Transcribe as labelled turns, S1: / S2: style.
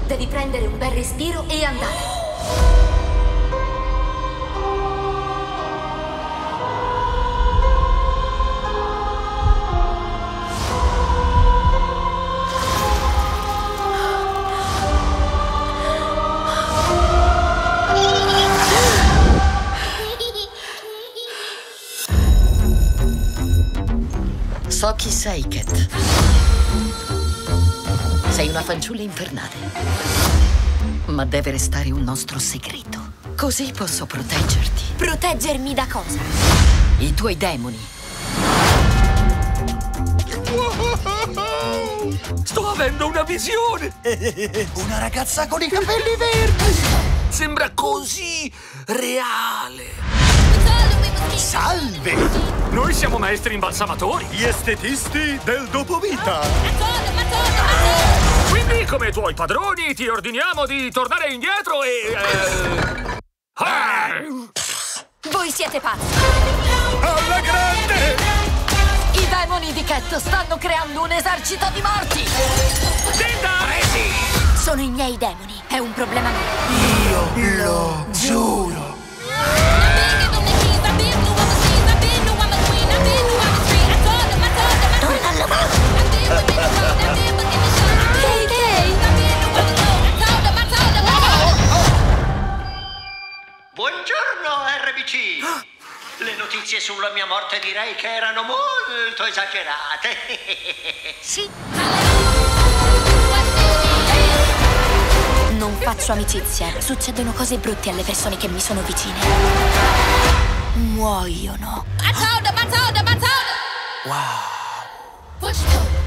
S1: Devi prendere un bel respiro e andare.
S2: So chi sei, Cat. Sei una fanciulla infernale. Ma deve restare un nostro segreto. Così posso proteggerti.
S1: Proteggermi da cosa?
S2: I tuoi demoni.
S3: Sto avendo una visione!
S4: Una ragazza con i capelli verdi!
S3: Sembra così reale!
S4: Salve!
S3: Noi siamo maestri imbalsamatori!
S4: Gli estetisti del dopovita!
S3: Quindi, come tuoi padroni, ti ordiniamo di tornare indietro e...
S1: Voi siete pazzi!
S4: Alla grande!
S2: I demoni di Cat stanno creando un esercito di morti!
S3: Linda! Presi!
S1: Sono i miei demoni. È un problema mio.
S4: Io lo giuro!
S1: Torna alla mano!
S5: Buongiorno, RBC! Le notizie sulla mia morte direi che erano molto esagerate.
S1: Sì. Non faccio amicizia. Succedono cose brutte alle persone che mi sono vicine. Muoiono.
S4: Wow!